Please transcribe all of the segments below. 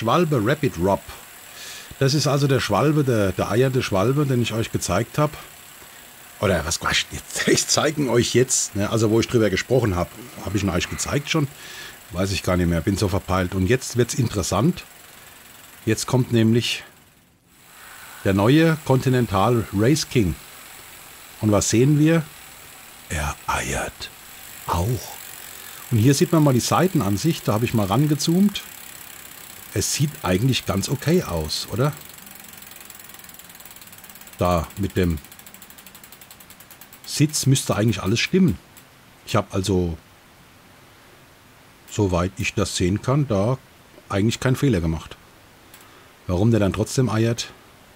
Schwalbe Rapid Rob. Das ist also der Schwalbe, der eiernde Schwalbe, den ich euch gezeigt habe. Oder was Quatsch, ich zeige ihn euch jetzt. Ne? Also wo ich drüber gesprochen habe, habe ich ihn euch gezeigt schon. Weiß ich gar nicht mehr, bin so verpeilt. Und jetzt wird es interessant. Jetzt kommt nämlich der neue Continental Race King. Und was sehen wir? Er eiert auch. Und hier sieht man mal die Seitenansicht. Da habe ich mal rangezoomt. Es sieht eigentlich ganz okay aus, oder? Da mit dem Sitz müsste eigentlich alles stimmen. Ich habe also, soweit ich das sehen kann, da eigentlich keinen Fehler gemacht. Warum der dann trotzdem eiert?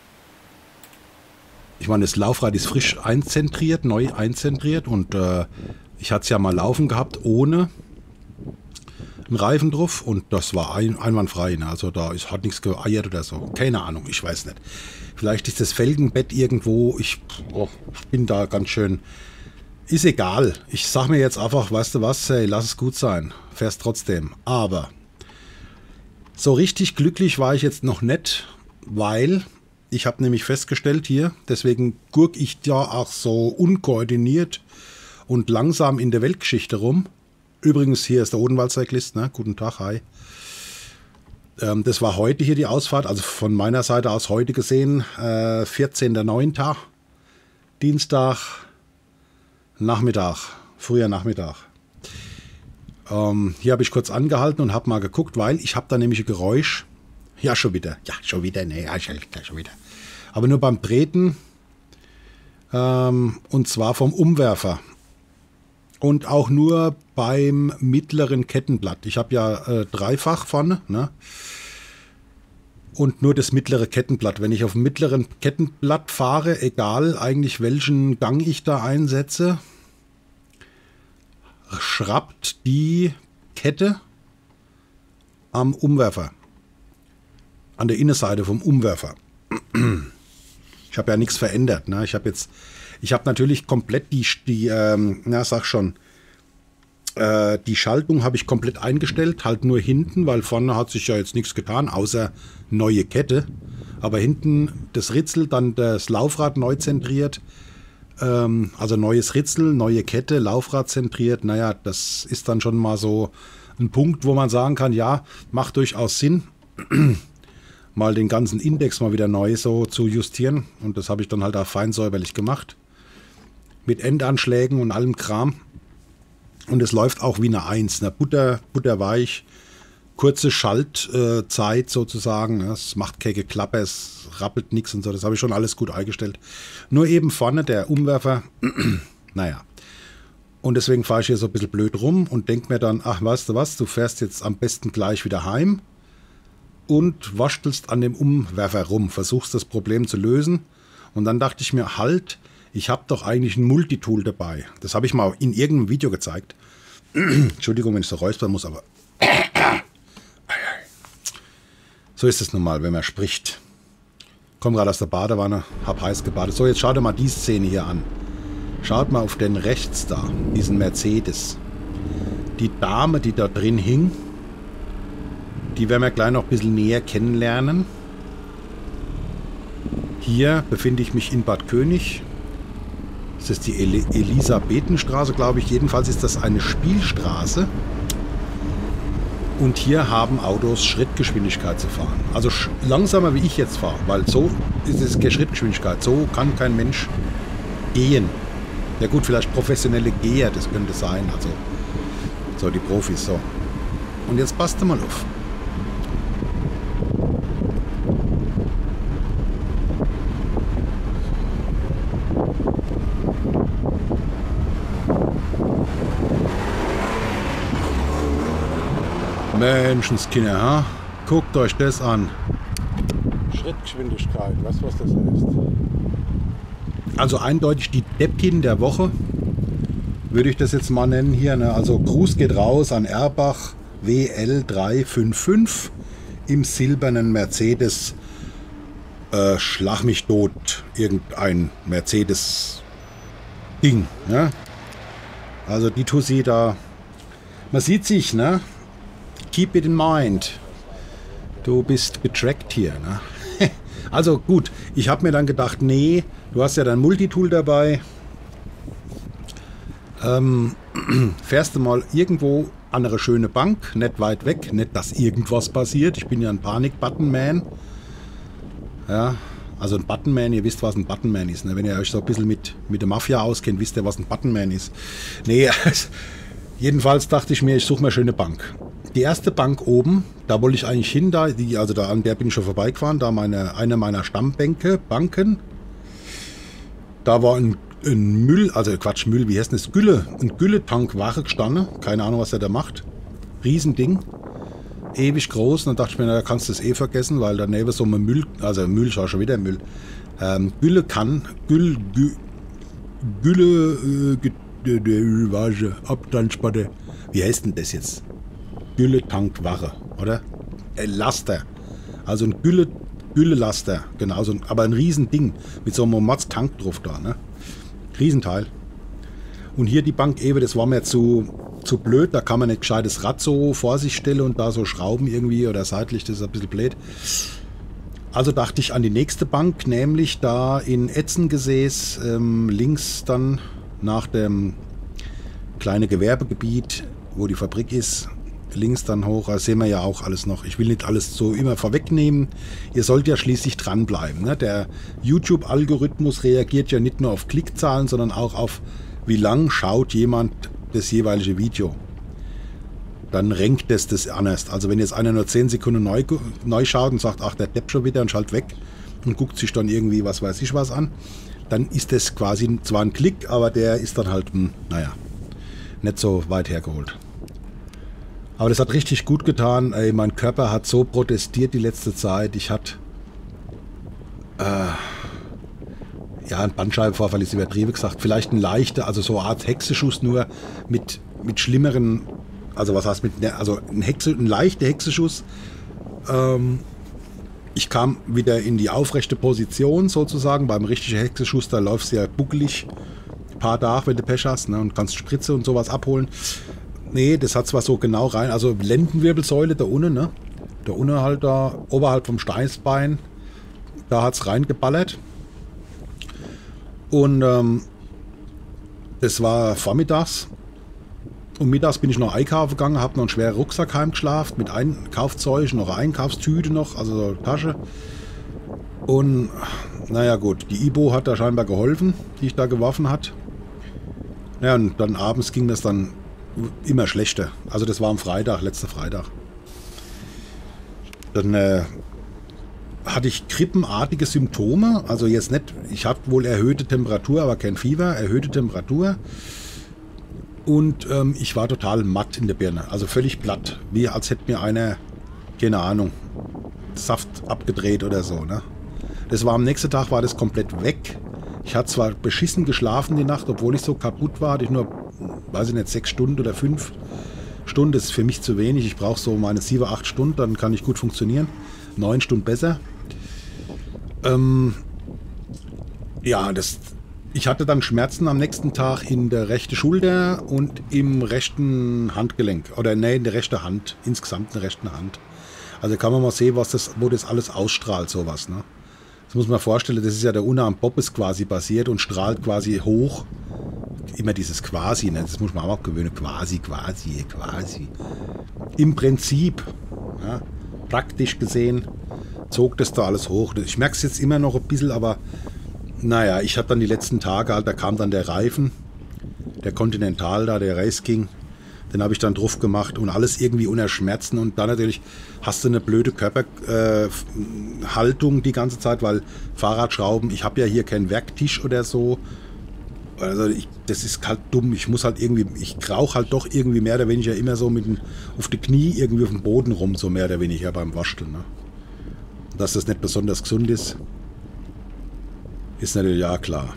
Ich meine, das Laufrad ist frisch einzentriert, neu einzentriert und ich hatte es ja mal laufen gehabt ohne einen Reifen drauf und das war einwandfrei. Ne? Also da hat nichts geeiert oder so. Keine Ahnung, ich weiß nicht. Vielleicht ist das Felgenbett irgendwo, ich bin da ganz schön... Ist egal. Ich sag mir jetzt einfach, weißt du was, hey, lass es gut sein. Fährst trotzdem. Aber so richtig glücklich war ich jetzt noch nicht, weil ich habe nämlich festgestellt hier, deswegen gurk ich ja auch so unkoordiniert und langsam in der Weltgeschichte rum. Übrigens, hier ist der Odenwald-Cyclist, ne? Guten Tag, hi. Das war heute hier die Ausfahrt, also von meiner Seite aus heute gesehen, 14.09. Dienstag, Nachmittag, früher Nachmittag. Hier habe ich kurz angehalten und habe mal geguckt, weil ich habe da nämlich ein Geräusch. Ja, schon wieder. Ja, schon wieder. Nee, ja, schon wieder. Aber nur beim Treten. Und zwar vom Umwerfer. Und auch nur beim mittleren Kettenblatt. Ich habe ja dreifach vorne. Ne? Und nur das mittlere Kettenblatt. Wenn ich auf dem mittleren Kettenblatt fahre, egal eigentlich welchen Gang ich da einsetze, schrappt die Kette am Umwerfer. An der Innenseite vom Umwerfer. Ich habe ja nichts verändert. Ne? Ich habe natürlich komplett die Schaltung habe ich komplett eingestellt, halt nur hinten, weil vorne hat sich ja jetzt nichts getan, außer neue Kette. Aber hinten das Ritzel, dann das Laufrad neu zentriert. Also neues Ritzel, neue Kette, Laufrad zentriert. Naja, das ist dann schon mal so ein Punkt, wo man sagen kann, ja, macht durchaus Sinn, mal den ganzen Index mal wieder neu so zu justieren. Und das habe ich dann halt auch fein säuberlich gemacht. Mit Endanschlägen und allem Kram. Und es läuft auch wie eine 1. Ne? Butterweich, kurze Schaltzeit sozusagen. Es macht keine Klappe, es rappelt nichts und so. Das habe ich schon alles gut eingestellt. Nur eben vorne der Umwerfer, naja. Und deswegen fahre ich hier so ein bisschen blöd rum und denke mir dann, ach, weißt du was, du fährst jetzt am besten gleich wieder heim und waschtelst an dem Umwerfer rum, versuchst das Problem zu lösen. Und dann dachte ich mir, halt, ich habe doch eigentlich ein Multitool dabei. Das habe ich mal in irgendeinem Video gezeigt. Entschuldigung, wenn ich so räuspern muss, aber so ist es nun mal, wenn man spricht. Komm gerade aus der Badewanne, hab heiß gebadet. So, jetzt schaut dir mal die Szene hier an. Schaut mal auf den rechts da, diesen Mercedes. Die Dame, die da drin hing, die werden wir gleich noch ein bisschen näher kennenlernen. Hier befinde ich mich in Bad König. Das ist die Elisabethenstraße, glaube ich. Jedenfalls ist das eine Spielstraße. Und hier haben Autos Schrittgeschwindigkeit zu fahren. Also langsamer wie ich jetzt fahre, weil so ist es keine Schrittgeschwindigkeit. So kann kein Mensch gehen. Ja gut, vielleicht professionelle Geher, das könnte sein. Also so die Profis, so. Und jetzt passt mal auf. Menschenskinder, ha? Guckt euch das an. Schrittgeschwindigkeit, weißt du, was das ist? Also eindeutig die Deppin der Woche, würde ich das jetzt mal nennen hier. Ne? Also Gruß geht raus an Erbach WL355 im silbernen Mercedes. Schlag mich tot, irgendein Mercedes-Ding. Ne? Also die Tussi da, man sieht sich, ne? Keep it in mind. Du bist getrackt hier, ne? Also gut, ich habe mir dann gedacht, nee, du hast ja dein Multitool dabei. Fährst du mal irgendwo an eine schöne Bank, nicht weit weg, nicht, dass irgendwas passiert. Ich bin ja ein Panik-Button-Man. Ja, also ein Button-Man, ihr wisst, was ein Button-Man ist. Ne? Wenn ihr euch so ein bisschen mit der Mafia auskennt, wisst ihr, was ein Button-Man ist. Nee, jedenfalls dachte ich mir, ich suche mir eine schöne Bank. Die erste Bank oben, da wollte ich eigentlich hin, an der bin ich schon vorbeigefahren, da eine meiner Stammbanken. Da war ein Müll, also Quatsch, Müll, wie heißt das? Ein Gülle-Tank-Ware gestanden. Keine Ahnung, was er da macht. Riesending. Ewig groß. Und dann dachte ich mir, da kannst du es vergessen, weil daneben so ein Müll, also Müll, schau schon wieder Müll. Abtransporte. Wie heißt denn das jetzt? Gülle-Tank-Ware, oder? Laster. Also ein Gülle-Laster, genau, aber ein Riesending mit so einem Mods-Tank drauf da, ne? Riesenteil. Und hier die Bank Ewe, das war mir zu blöd, da kann man nicht gescheites Rad so vor sich stellen und da so schrauben irgendwie oder seitlich, das ist ein bisschen blöd. Also dachte ich an die nächste Bank, nämlich da in Etzengesäß, links dann nach dem kleinen Gewerbegebiet, wo die Fabrik ist, links dann hoch, das sehen wir ja auch alles noch. Ich will nicht alles so immer vorwegnehmen. Ihr sollt ja schließlich dranbleiben. Ne? Der YouTube-Algorithmus reagiert ja nicht nur auf Klickzahlen, sondern auch auf, wie lang schaut jemand das jeweilige Video. Dann renkt das anders. Also wenn jetzt einer nur 10 Sekunden neu schaut und sagt, ach, der Depp schon wieder und schaltet weg und guckt sich dann irgendwie was weiß ich was an, dann ist das quasi zwar ein Klick, aber der ist dann halt, naja, nicht so weit hergeholt. Aber das hat richtig gut getan. Ey, mein Körper hat so protestiert die letzte Zeit. Ich hatte ein Bandscheibenvorfall ist übertrieben gesagt. Vielleicht ein leichter, also so eine Art Hexenschuss nur mit schlimmeren, also was heißt also ein leichter Hexenschuss. Ich kam wieder in die aufrechte Position sozusagen. Beim richtigen Hexenschuss, da läufst du ja buckelig ein paar Tage, wenn du Pech hast, ne, und kannst Spritze und sowas abholen. Nee, das hat zwar so genau rein, also Lendenwirbelsäule da unten, ne? Da unten halt da, oberhalb vom Steißbein, da hat es reingeballert. Und das war vormittags. Und mittags bin ich noch einkaufen gegangen, habe noch einen schweren Rucksack heimgeschlafen, mit Einkaufszeug, noch eine Einkaufstüte noch, also so eine Tasche. Und naja gut, die Ibo hat da scheinbar geholfen, die ich da geworfen hat. Ja, und dann abends ging das dann immer schlechter. Also das war am Freitag, letzter Freitag. Dann hatte ich grippenartige Symptome. Also jetzt nicht, ich hatte wohl erhöhte Temperatur, aber kein Fieber, erhöhte Temperatur. Und ich war total matt in der Birne, also völlig platt. Wie als hätte mir einer, keine Ahnung, Saft abgedreht oder so. Ne? Das war am nächsten Tag, war das komplett weg. Ich hatte zwar beschissen geschlafen die Nacht, obwohl ich so kaputt war, hatte ich nur, weiß ich nicht, 6 Stunden oder 5 Stunden, das ist für mich zu wenig. Ich brauche so meine 7, 8 Stunden, dann kann ich gut funktionieren. 9 Stunden besser. Ich hatte dann Schmerzen am nächsten Tag in der rechten Schulter und im rechten Handgelenk. Oder nee, in der rechten Hand. Insgesamt in der rechten Hand. Also kann man mal sehen, wo das alles ausstrahlt, sowas. Ne? Das muss man vorstellen, das ist ja der Unna am Bobbes quasi basiert und strahlt quasi hoch. Immer dieses quasi, ne? Das muss man auch gewöhnen. Quasi. Im Prinzip, ja, praktisch gesehen, zog das da alles hoch. Ich merke es jetzt immer noch ein bisschen, aber naja, ich habe dann die letzten Tage halt, da kam dann der Reifen, der Continental da, der Race King, den habe ich dann drauf gemacht und alles irgendwie unter Schmerzen und dann natürlich hast du eine blöde Körperhaltung die ganze Zeit, weil Fahrradschrauben, ich habe ja hier keinen Werktisch oder so, also das ist halt dumm, ich krauche halt doch irgendwie mehr oder weniger immer so auf die Knie irgendwie auf dem Boden rum, so mehr oder weniger beim Wascheln. Ne? Dass das nicht besonders gesund ist natürlich ja klar.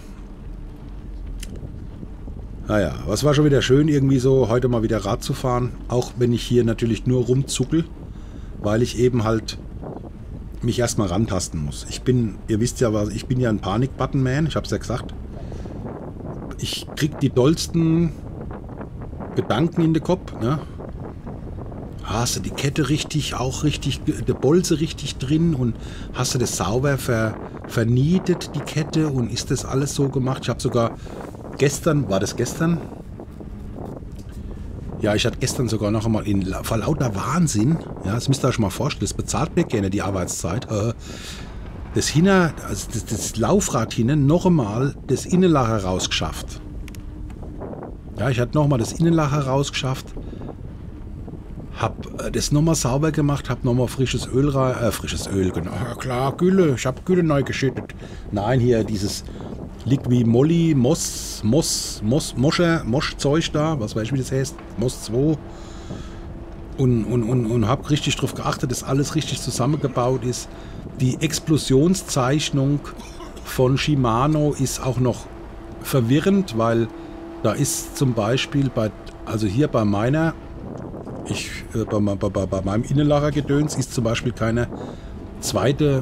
Naja, was war schon wieder schön, irgendwie so heute mal wieder Rad zu fahren. Auch wenn ich hier natürlich nur rumzuckel, weil ich eben halt mich erstmal rantasten muss. Ihr wisst ja, ich bin ja ein Panik-Button-Man, ich habe es ja gesagt. Ich krieg die dollsten Gedanken in den Kopf. Ne? da hast du die Kette richtig, auch richtig, der Bolze richtig drin und hast du das sauber vernietet, die Kette, und ist das alles so gemacht. Ich habe sogar gestern, war das gestern? Ja, ich hatte gestern sogar noch einmal vor lauter Wahnsinn, ja, das müsst ihr euch mal vorstellen, das bezahlt mir gerne die Arbeitszeit, das Laufrad hinten noch einmal das Innenlager rausgeschafft. Ja, ich hatte noch mal das Innenlager rausgeschafft, hab das nochmal sauber gemacht, hab nochmal frisches Öl genau, ja klar, Gülle, ich habe Gülle neu geschüttet. Nein, hier dieses Liqui Moly, Mosch-Zeug da, was weiß ich, wie das heißt, Moss 2. Und habe richtig darauf geachtet, dass alles richtig zusammengebaut ist. Die Explosionszeichnung von Shimano ist auch noch verwirrend, weil da ist zum Beispiel also hier bei meiner, bei meinem Innenlagergedöns ist zum Beispiel keine zweite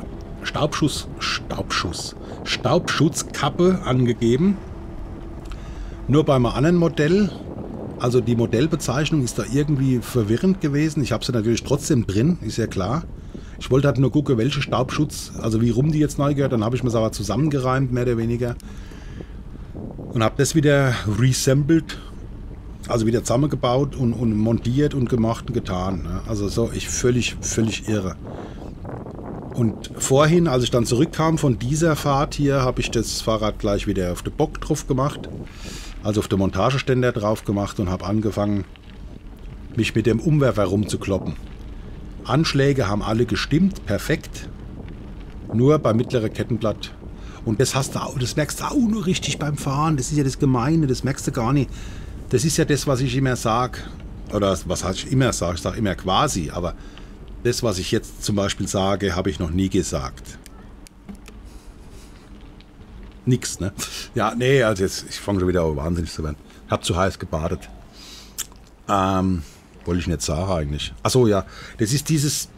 Staubschutzkappe angegeben. Nur bei einem anderen Modell, also die Modellbezeichnung ist da irgendwie verwirrend gewesen. Ich habe sie natürlich trotzdem drin, ist ja klar. Ich wollte halt nur gucken, welche Staubschutz, also wie rum die jetzt neu gehört. Dann habe ich mir es aber zusammengereimt, mehr oder weniger. Und habe das wieder reassembled, also wieder zusammengebaut und montiert und gemacht und getan. Ne? Also so, völlig irre. Und vorhin, als ich dann zurückkam von dieser Fahrt hier, habe ich das Fahrrad gleich wieder auf den Bock drauf gemacht, also auf den Montageständer drauf gemacht und habe angefangen, mich mit dem Umwerfer rumzukloppen. Anschläge haben alle gestimmt, perfekt, nur beim mittleren Kettenblatt. Und das merkst du auch nur richtig beim Fahren, das ist ja das Gemeine, das merkst du gar nicht. Das ist ja das, was ich immer sage, oder was ich immer sage, ich sage immer quasi, aber das, was ich jetzt zum Beispiel sage, habe ich noch nie gesagt. Nix, ne? Ja, nee, also jetzt, ich fange schon wieder an, wahnsinnig zu werden. Hab zu heiß gebadet. Wollte ich nicht sagen eigentlich. Achso, ja, das ist dieses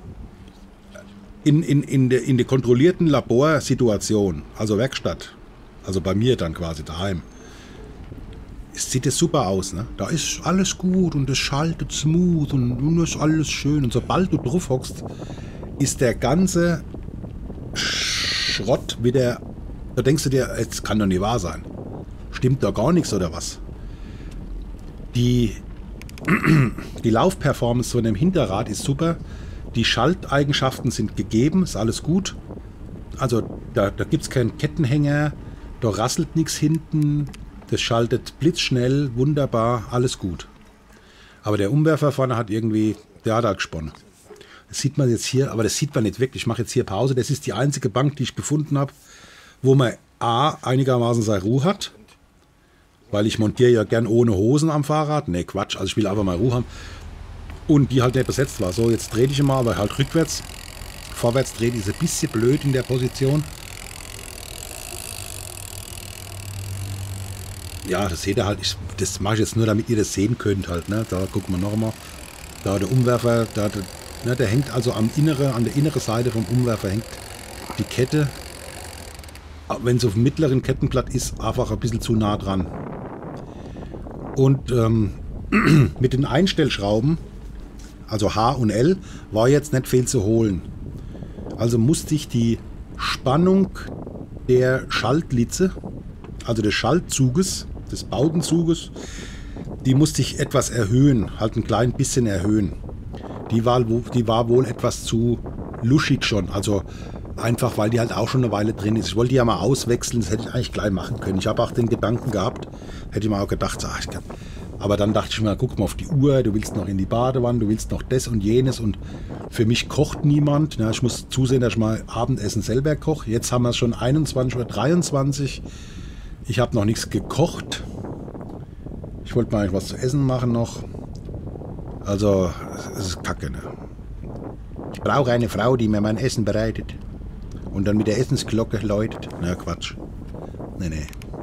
in der kontrollierten Laborsituation, also Werkstatt, also bei mir dann quasi daheim. Sieht das super aus, ne? Da ist alles gut und es schaltet smooth und ist alles schön. Und sobald du drauf hockst, ist der ganze Schrott wieder. Da denkst du dir, es kann doch nicht wahr sein. Stimmt da gar nichts oder was? Die Laufperformance von dem Hinterrad ist super. Die Schalteigenschaften sind gegeben, ist alles gut. Also da gibt es keinen Kettenhänger, da rasselt nichts hinten. Das schaltet blitzschnell, wunderbar, alles gut. Aber der Umwerfer vorne hat irgendwie, der hat halt gesponnen. Das sieht man jetzt hier, aber das sieht man nicht wirklich. Ich mache jetzt hier Pause. Das ist die einzige Bank, die ich gefunden habe, wo man einigermaßen seine Ruhe hat. Weil ich montiere ja gern ohne Hosen am Fahrrad. Ne, Quatsch, also ich will einfach mal Ruhe haben. Und die halt nicht besetzt war. So, jetzt drehe ich mal, aber halt rückwärts. Vorwärts dreht ist ein bisschen blöd in der Position. Ja, das seht ihr halt, das mache ich jetzt nur, damit ihr das sehen könnt halt, ne? Da gucken wir noch mal. Da der Umwerfer, der hängt also an der inneren Seite vom Umwerfer hängt die Kette. Wenn es auf dem mittleren Kettenblatt ist, einfach ein bisschen zu nah dran. Und mit den Einstellschrauben, also H und L, war jetzt nicht viel zu holen. Also musste ich die Spannung der Schaltlitze, also des Schaltzuges, des Bautenzuges, die musste ich etwas erhöhen, halt ein klein bisschen erhöhen. Die war wohl etwas zu luschig schon, also einfach, weil die halt auch schon eine Weile drin ist. Ich wollte die ja mal auswechseln, das hätte ich eigentlich gleich machen können. Ich habe auch den Gedanken gehabt, hätte ich mir auch gedacht, aber dann dachte ich mir, guck mal auf die Uhr, du willst noch in die Badewanne, du willst noch das und jenes und für mich kocht niemand. Ja, ich muss zusehen, dass ich mal Abendessen selber koche. Jetzt haben wir es schon 21:23 Uhr. Ich habe noch nichts gekocht. Ich wollte mal was zu essen machen noch. Also, es ist kacke, ne? Ich brauche eine Frau, die mir mein Essen bereitet. Und dann mit der Essensglocke läutet. Na, Quatsch. Nee.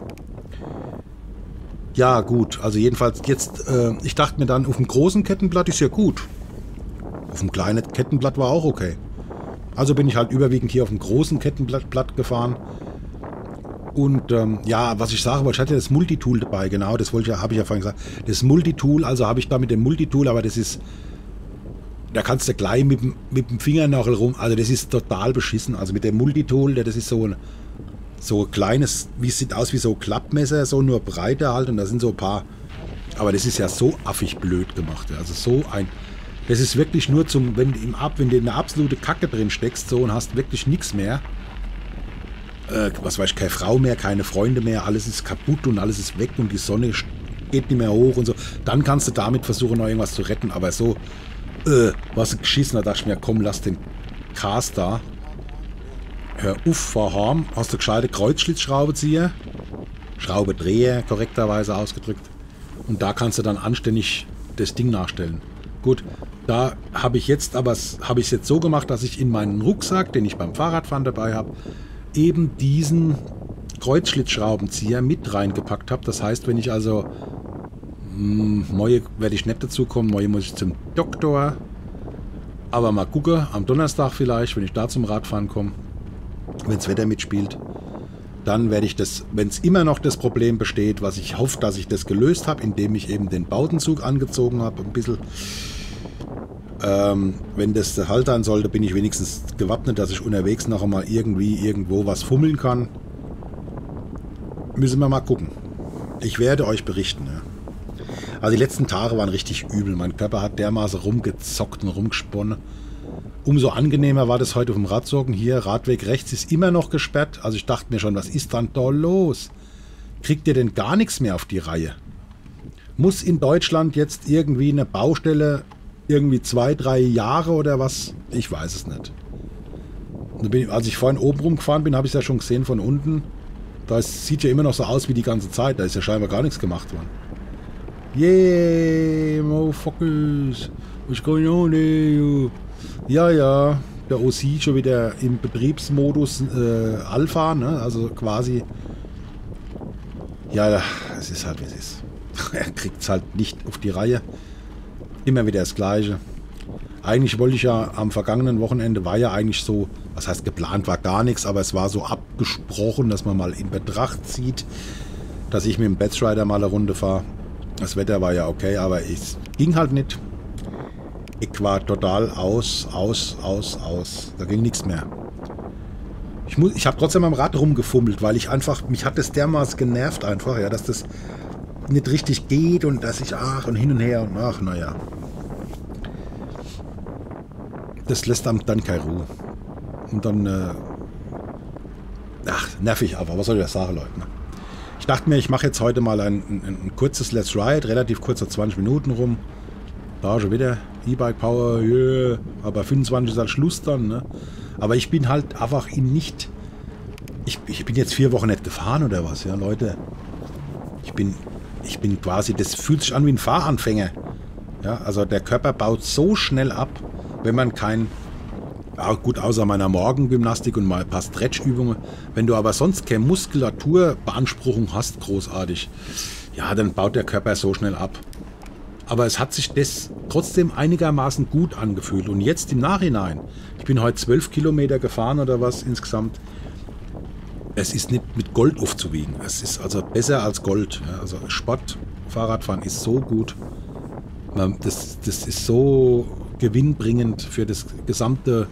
Ja, gut. Also jedenfalls jetzt, ich dachte mir dann, auf dem großen Kettenblatt ist ja gut. Auf dem kleinen Kettenblatt war auch okay. Also bin ich halt überwiegend hier auf dem großen Kettenblatt gefahren. Und ja, was ich sagen wollte, ich hatte ja das Multitool dabei, genau, das habe ich ja vorhin gesagt. Das Multitool, also habe ich da mit dem Multitool, aber das ist da kannst du gleich mit dem Fingernagel rum, also das ist total beschissen. Also mit dem Multitool, das ist so ein kleines, wie es sieht aus wie so ein Klappmesser, so nur breiter halt und da sind so ein paar, aber das ist ja so affig blöd gemacht. Also das ist wirklich nur wenn du in eine absolute Kacke drin steckst so und hast wirklich nichts mehr, was weiß ich, keine Frau mehr, keine Freunde mehr, alles ist kaputt und alles ist weg und die Sonne geht nicht mehr hoch und so, dann kannst du damit versuchen, noch irgendwas zu retten, aber so, was geschissen, da dachte ich mir, komm, lass den Cast da. Hör auf, fahr heim, hast du gescheite Kreuzschlitzschraubenzieher, Schraubedreher, korrekterweise ausgedrückt. Und da kannst du dann anständig das Ding nachstellen. Gut, da habe ich es jetzt so gemacht, dass ich in meinen Rucksack, den ich beim Fahrradfahren dabei habe, eben diesen Kreuzschlitzschraubenzieher mit reingepackt habe. Das heißt, wenn ich also morgen werde ich nicht dazu kommen, morgen muss ich zum Doktor. Aber mal gucken, am Donnerstag vielleicht, wenn ich da zum Radfahren komme, wenn das Wetter mitspielt, dann werde ich das, wenn es immer noch das Problem besteht, was ich hoffe, dass ich das gelöst habe, indem ich eben den Bowdenzug angezogen habe, ein bisschen. Wenn das der Halt sein sollte, bin ich wenigstens gewappnet, dass ich unterwegs noch einmal irgendwo was fummeln kann. Müssen wir mal gucken. Ich werde euch berichten. Ja. Also die letzten Tage waren richtig übel. Mein Körper hat dermaßen rumgezockt und rumgesponnen. Umso angenehmer war das heute auf dem Radsocken. Hier, Radweg rechts ist immer noch gesperrt. Also ich dachte mir schon, was ist dann da los? Kriegt ihr denn gar nichts mehr auf die Reihe? Muss in Deutschland jetzt irgendwie eine Baustelle irgendwie 2-3 Jahre oder was? Ich weiß es nicht. Als ich vorhin oben rumgefahren bin, habe ich es ja schon gesehen von unten. Sieht ja immer noch so aus wie die ganze Zeit. Da ist ja scheinbar gar nichts gemacht worden. Yeah, motherfuckers. What's going on here? Ja, der OC schon wieder im Betriebsmodus Alpha, ne? Also quasi. Ja, es ist halt wie es ist. Er kriegt es halt nicht auf die Reihe. Immer wieder das Gleiche. Eigentlich wollte ich ja am vergangenen Wochenende, war ja eigentlich so, was heißt geplant, war gar nichts, aber es war so abgesprochen, dass man mal in Betracht zieht, dass ich mit dem Batchrider mal eine Runde fahre. Das Wetter war ja okay, aber es ging halt nicht. Ich war total aus. Da ging nichts mehr. Ich habe trotzdem am Rad rumgefummelt, weil mich hat das dermaßen genervt einfach, ja, dass das nicht richtig geht und dass ich und hin und her und naja. Das lässt einem dann keine Ruhe. Und dann, nervig, aber was soll ich das sagen, Leute? Ne? Ich dachte mir, ich mache jetzt heute mal ein kurzes Let's Ride, relativ kurzer 20 Minuten rum. Da schon wieder E-Bike Power, yeah. Aber 25 ist halt Schluss dann, ne? Aber ich bin halt einfach ich bin jetzt 4 Wochen nicht gefahren oder was, ja, Leute. Ich bin quasi, das fühlt sich an wie ein Fahranfänger. Ja, also der Körper baut so schnell ab, wenn man gut, außer meiner Morgengymnastik und mal ein paar Stretchübungen, wenn du aber sonst keine Muskulaturbeanspruchung hast, großartig, ja, dann baut der Körper so schnell ab. Aber es hat sich das trotzdem einigermaßen gut angefühlt. Und jetzt im Nachhinein, ich bin heute 12 Kilometer gefahren oder was insgesamt, es ist nicht mit Gold aufzuwiegen. Es ist also besser als Gold. Ja, also Sport, Fahrradfahren ist so gut. Das ist so gewinnbringend für das gesamte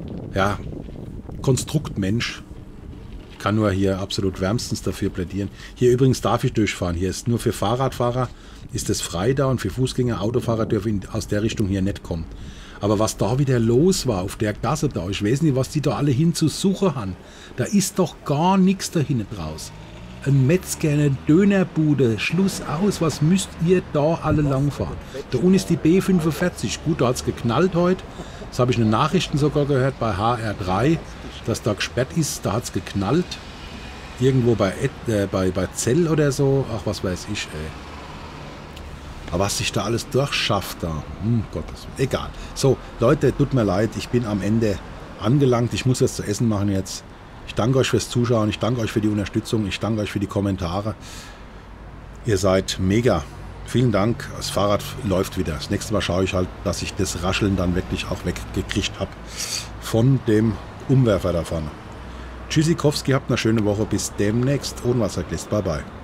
Konstrukt Mensch. Ich kann nur hier absolut wärmstens dafür plädieren. Hier übrigens darf ich durchfahren. Hier ist nur für Fahrradfahrer ist es frei da und für Fußgänger, Autofahrer dürfen aus der Richtung hier nicht kommen. Aber was da wieder los war auf der Gasse da, ich weiß nicht, was die da alle hin zu suchen haben. Da ist doch gar nichts da hinten draus. Ein Metzger, eine Dönerbude, Schluss aus, was müsst ihr da alle langfahren? Da unten ist die B45, gut, da hat es geknallt heute. Das habe ich in den Nachrichten sogar gehört bei HR3, dass da gesperrt ist, da hat es geknallt. Irgendwo bei Zell oder so, ach was weiß ich, ey. Aber was sich da alles durchschafft da, Gottes Willen, egal. So, Leute, tut mir leid, ich bin am Ende angelangt, ich muss jetzt zu essen machen jetzt. Ich danke euch fürs Zuschauen, ich danke euch für die Unterstützung, ich danke euch für die Kommentare. Ihr seid mega. Vielen Dank, das Fahrrad läuft wieder. Das nächste Mal schaue ich halt, dass ich das Rascheln dann wirklich auch weggekriegt habe von dem Umwerfer davon. Tschüssikowski, habt eine schöne Woche, bis demnächst. Ohnwasserglist, bye bye.